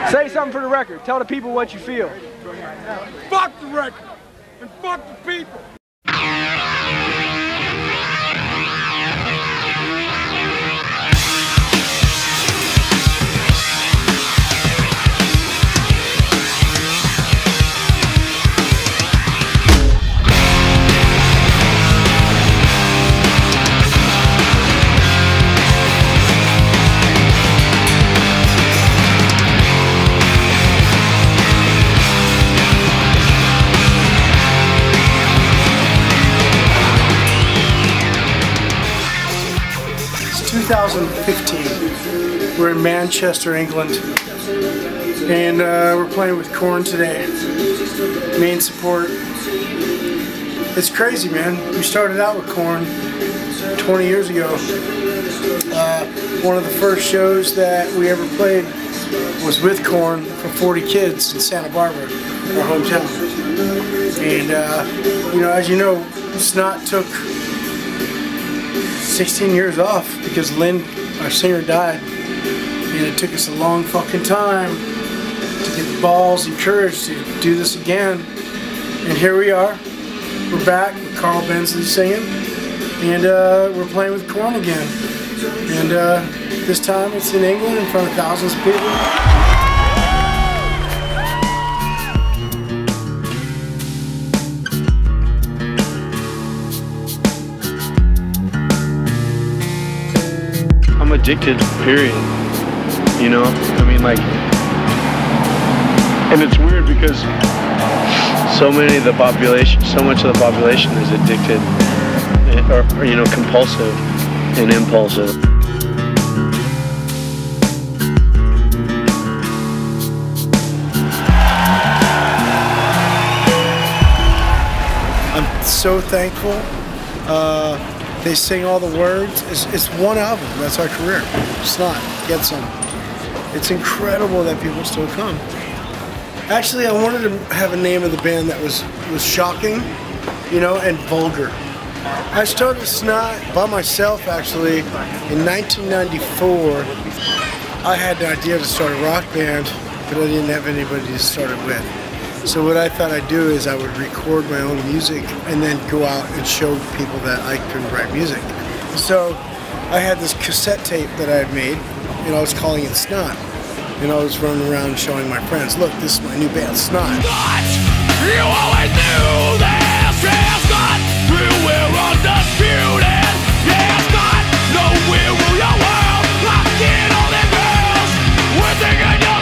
Say something for the record. Tell the people what you feel. Fuck the record and fuck the people. 2015. We're in Manchester, England, and we're playing with Korn today. Main support. It's crazy, man. We started out with Korn 20 years ago. One of the first shows that we ever played was with Korn for 40 kids in Santa Barbara, our hometown. And you know, as you know, SNOT took 16 years off because Lynn, our singer, died, and it took us a long fucking time to get the balls and courage to do this again. And here we are. We're back with Carl Bensley singing, and we're playing with Korn again. And this time it's in England in front of thousands of people. I'm addicted, period. You know, I mean, like, and it's weird because so much of the population is addicted, or you know, compulsive and impulsive. I'm so thankful. They sing all the words. It's one album. That's our career. SNOT. Get some. It's incredible that people still come. Actually, I wanted to have a name of the band that was shocking, you know, and vulgar. I started SNOT by myself, actually, in 1994. I had the idea to start a rock band, but I didn't have anybody to start it with. So what I thought I'd do is I would record my own music and then go out and show people that I could write music. So I had this cassette tape that I had made, and I was calling it SNOT. And I was running around showing my friends, look, this is my new band, SNOT. You always knew this is not, you were undisputed. Yes, not, no, we rule your world, locked in all the girls. We're thinking you'll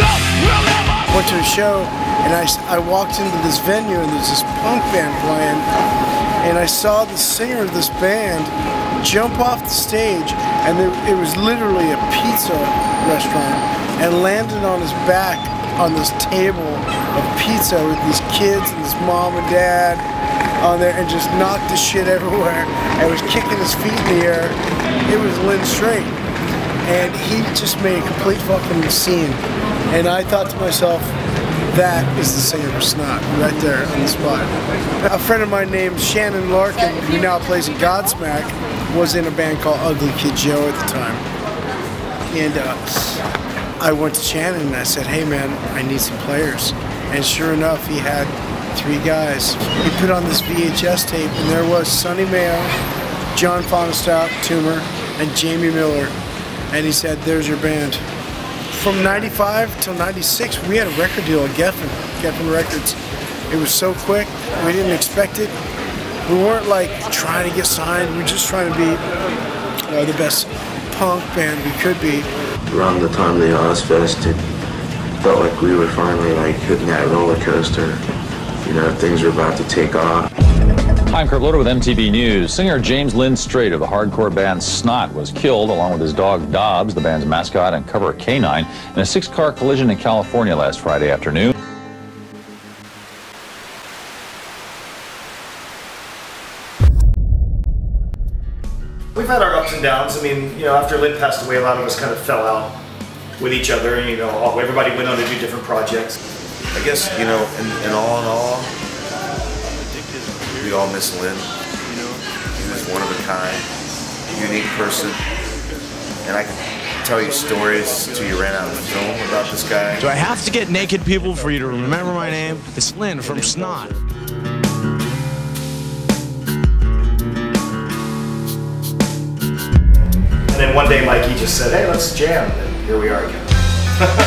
never. Went to a show, and I walked into this venue, and there's this punk band playing, and I saw the singer of this band jump off the stage, and it was literally a pizza restaurant, and landed on his back on this table of pizza with these kids and his mom and dad on there, and just knocked the shit everywhere, and was kicking his feet in the air. It was Lynn Straight, and he just made a complete fucking scene. And I thought to myself, that is the singer for SNOT, right there on the spot. A friend of mine named Shannon Larkin, who now plays in Godsmack, was in a band called Ugly Kid Joe at the time. And I went to Shannon and I said, hey man, I need some players. And sure enough, he had 3 guys. He put on this VHS tape, and there was Sonny Mayo, John Fahnestock, Toomer, and Jamie Miller. And he said, there's your band. From 95 till 96, we had a record deal at Geffen Records. It was so quick, we didn't expect it. We weren't like trying to get signed, we were just trying to be the best punk band we could be. Around the time of the Ozfest, it felt like we were finally like hitting that roller coaster. You know, things were about to take off. I'm Kurt Loder with MTV News. Singer James Lynn Straight of the hardcore band SNOT was killed along with his dog Dobbs, the band's mascot and cover canine, in a 6-car collision in California last Friday afternoon. We've had our ups and downs. I mean, you know, after Lynn passed away, a lot of us kind of fell out with each other. You know, everybody went on to do different projects. I guess, you know, in all, we all miss Lynn. He was one of a kind, unique person, and I could tell you stories till you ran out of film about this guy. Do I have to get naked people for you to remember my name? It's Lynn from SNOT. And then one day Mikey just said, hey, let's jam, and here we are again.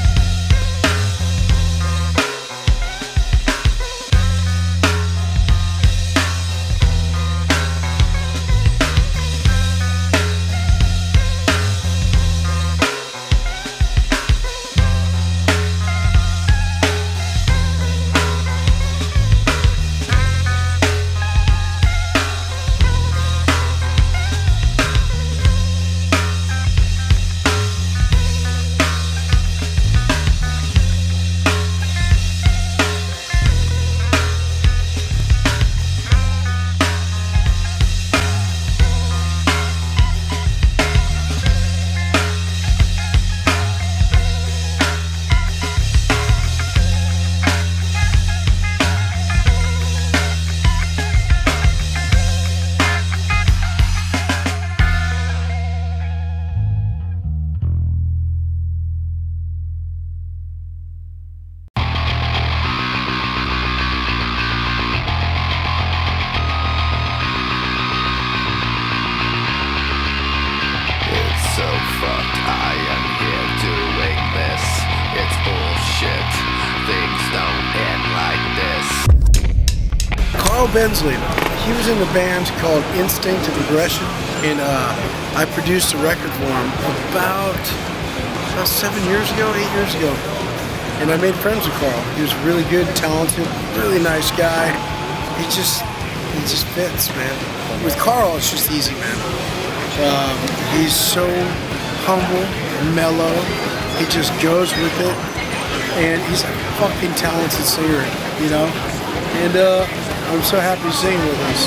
Bensley, he was in a band called Instinct of Aggression, and I produced a record for him about 7 years ago, 8 years ago, and I made friends with Carl. He was really good, talented, really nice guy. He just fits, man. With Carl, it's just easy, man. He's so humble, mellow. He just goes with it, and he's a fucking talented singer, you know. And I'm so happy to sing with us.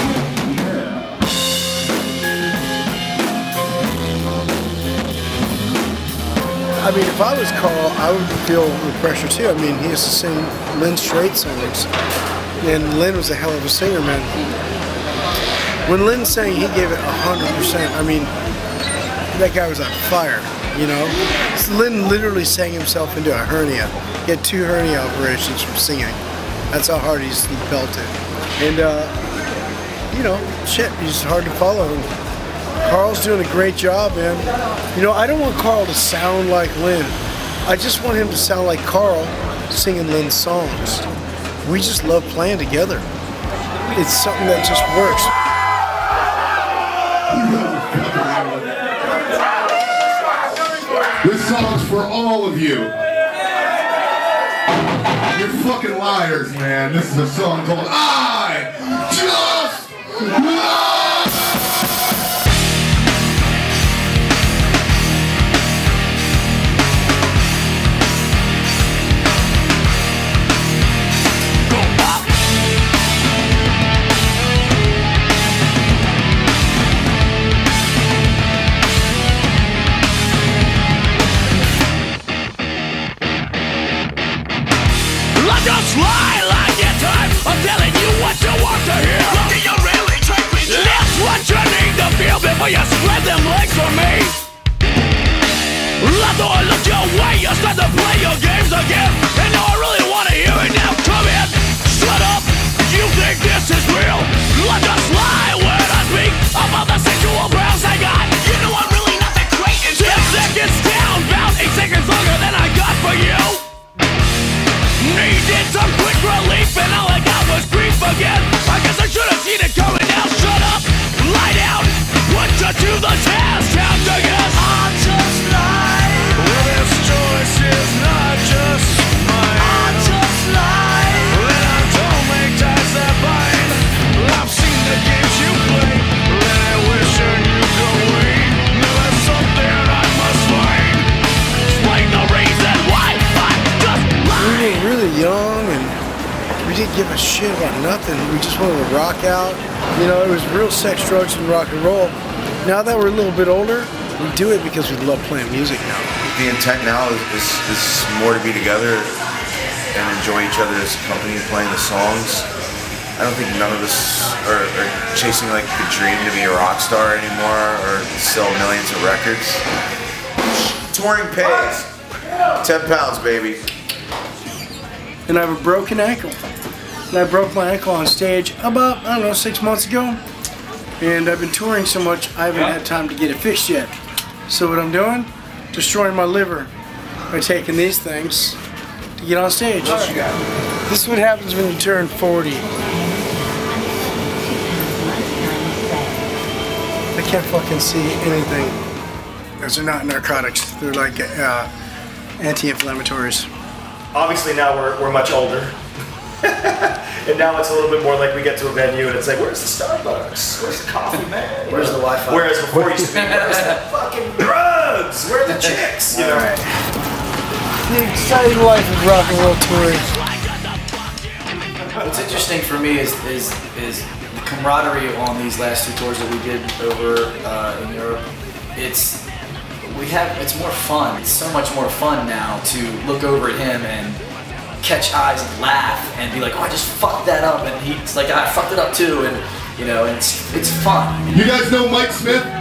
I mean, if I was Carl, I would feel the pressure too. I mean, he has to sing Lynn Strait songs, and Lynn was a hell of a singer, man. When Lynn sang, he gave it 100%. I mean, that guy was on fire, you know? Lynn literally sang himself into a hernia. He had 2 hernia operations from singing. That's how hard he belted. And, you know, shit, he's hard to follow. Carl's doing a great job, man. You know, I don't want Carl to sound like Lynn. I just want him to sound like Carl singing Lynn's songs. We just love playing together. It's something that just works. This song's for all of you. You're fucking liars, man. This is a song called I Just Love. Just lie like your time. I'm telling you what you want to hear. Do you really take me down? That's what you need to feel before you spread them legs for me. I thought I looked your way. You start to play your games again. And now I really want to hear it now. Come in, shut up. You think this is real? I just lie when I speak about the sexual browse I got. You know I'm really not that great. 10 seconds down, about 8 seconds longer than I got for you. Needed some quick relief and all I got was grief again. I guess I should have seen it coming now. Shut up, lie down, put you to the test. Count again. I just lie. Well, this choice is not just mine. I just lie. Then I don't make ties that bind. I've seen the games you play, and I wish I knew the way. Now that's something I must find. Explain the reason why I just lie. We were really young and we didn't give a shit about nothing. We just wanted to rock out. You know, it was real sex, drugs, and rock and roll. Now that we're a little bit older, we do it because we love playing music now. The intent now is more to be together and enjoy each other's company playing the songs. I don't think none of us are chasing like the dream to be a rock star anymore or sell millions of records. Touring pays. 10 pounds, baby. And I have a broken ankle. And I broke my ankle on stage about, I don't know, 6 months ago. And I've been touring so much, I haven't had time to get it fixed yet. So what I'm doing, destroying my liver by taking these things to get on stage. This is what happens when you turn 40. I can't fucking see anything. Those are not narcotics. They're like anti-inflammatories. Obviously now we're much older. And now it's a little bit more like we get to a venue and it's like, where's the Starbucks? Where's the coffee, man? Where's the Wi-Fi? Whereas before it used to be, where's the fucking drugs? Where are the chicks? You know? Alright. The exciting life of rock and roll touring. What's interesting for me is the camaraderie on these last 2 tours that we did over in Europe. It's more fun. It's so much more fun now to look over at him and catch eyes and laugh and be like, oh, I just fucked that up, and he's like, I fucked it up too, and you know, it's fun. You guys know Mike Smith? Can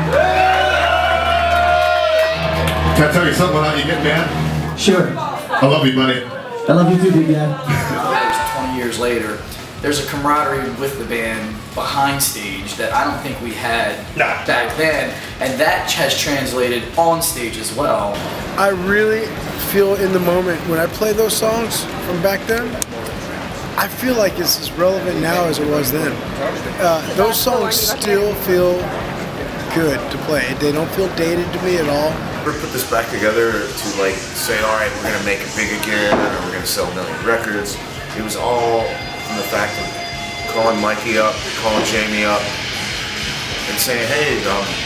I tell you something without you getting mad? Sure. I love you, buddy. I love you too, big guy. 20 years later, there's a camaraderie with the band behind stage that I don't think we had back then, and that has translated on stage as well. I really feel in the moment when I play those songs from back then, I feel like it's as relevant now as it was then. Those songs still feel good to play. They don't feel dated to me at all. We put this back together to like say, all right, we're gonna make it big again, and we're gonna sell 1 million records. It was all from the fact of calling Mikey up, calling Jamie up, and saying, hey,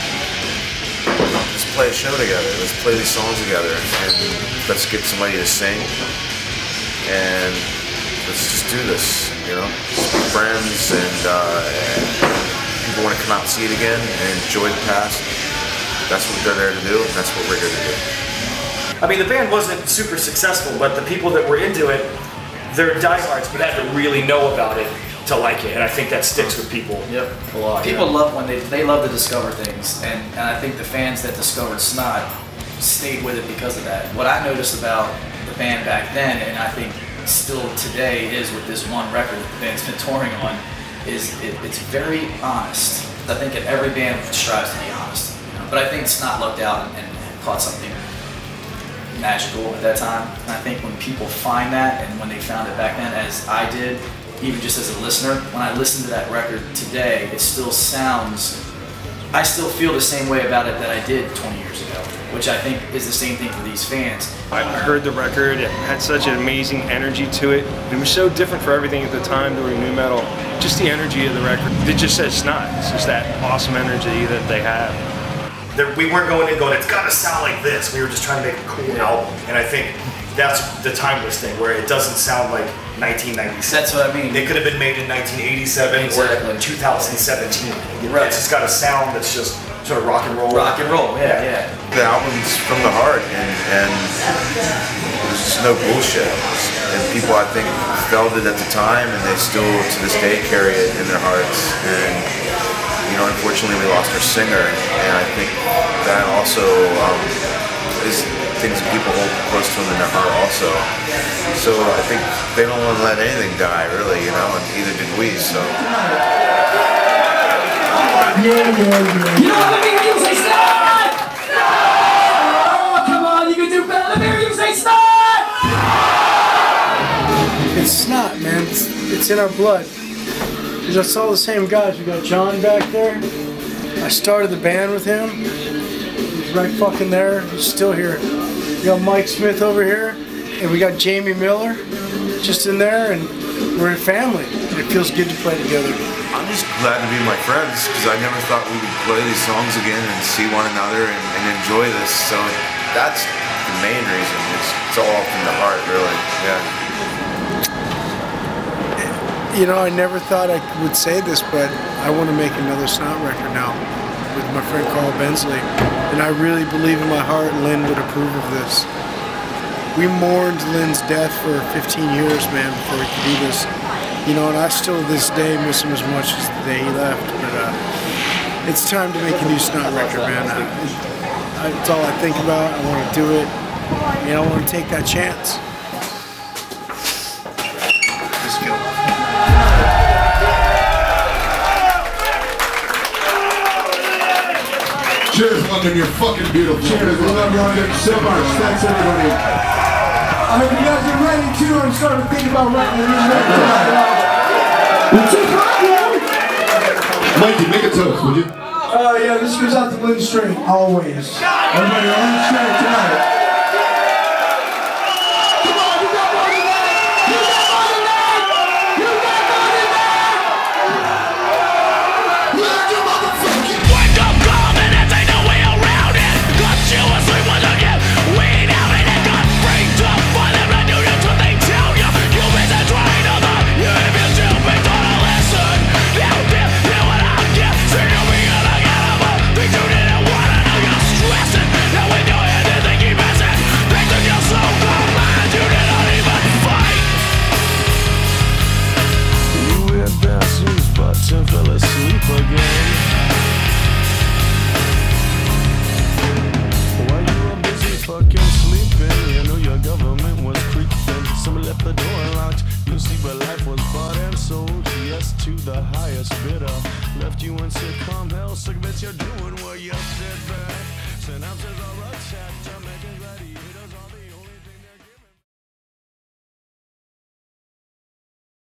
let's play a show together. Let's play these songs together, and let's get somebody to sing, and let's just do this. You know, just be friends, and people want to come out and see it again and enjoy the past. That's what they're there to do, and that's what we're here to do. I mean, the band wasn't super successful, but the people that were into it, they're diehards, but had to really know about it to like it, and I think that sticks with people. Yep, a lot. People love when they love to discover things, and I think the fans that discovered SNOT stayed with it because of that. What I noticed about the band back then, and I think still today is with this one record that the band's been touring on, is it's very honest. I think that every band strives to be honest, you know? But I think SNOT lucked out and caught something magical at that time. And I think when people find that, and when they found it back then, as I did, even just as a listener, when I listen to that record today, it still sounds, I still feel the same way about it that I did 20 years ago, which I think is the same thing for these fans. I heard the record, it had such an amazing energy to it. It was so different for everything at the time doing nu metal. Just the energy of the record, it just says SNOT. It's just that awesome energy that they have. We weren't going in going, it's gotta sound like this. We were just trying to make a cool album, and I think that's the timeless thing, where it doesn't sound like 1997. That's what I mean. It could have been made in 1987 or 2017. Right. It's just got a sound that's just sort of rock and roll. Rock and roll, yeah. The album's from the heart, and there's just no bullshit. And people, I think, felt it at the time, and they still, to this day, carry it in their hearts. And you know, unfortunately, we lost our singer, and I think that also is things that people hold close to them in their heart also. So I think they don't want to let anything die, really, you know, and either did we, so. You know what? Let me hear you say SNOT! Oh, come on, you can do better. Let me hear you say SNOT! It's SNOT, man. It's in our blood. Because I saw the same guys. We got John back there. I started the band with him. He's right fucking there. He's still here. We got Mike Smith over here. And we got Jamie Miller just in there. And we're a family. And it feels good to play together. I'm just glad to be my friends, because I never thought we would play these songs again and see one another and enjoy this. So that's the main reason. It's all from the heart, really. Yeah. You know, I never thought I would say this, but I want to make another SNOT record now with my friend Bensley. And I really believe in my heart Lynn would approve of this. We mourned Lynn's death for 15 years, man, before he could do this. You know, and I still to this day miss him as much as the day he left. But it's time to make a new SNOT record, man. It's all I think about. I want to do it. You don't want to take that chance. Cheers, London, you're fucking beautiful. Cheers, we love London so much. Thanks, everybody. I hope you guys are ready too. I'm starting to think about writing a new record. Mikey, make a toast, would you? Yeah, this goes out to Lynn Straight, always. Everybody, Lynn Straight tonight. Fell asleep again. While you were busy fucking sleeping, you knew your government was creeping. Somebody left the door unlocked. You see, but life was bought and sold. Yes, to the highest bidder. Left you in sitcom hell. Sick bitch, you're doing what you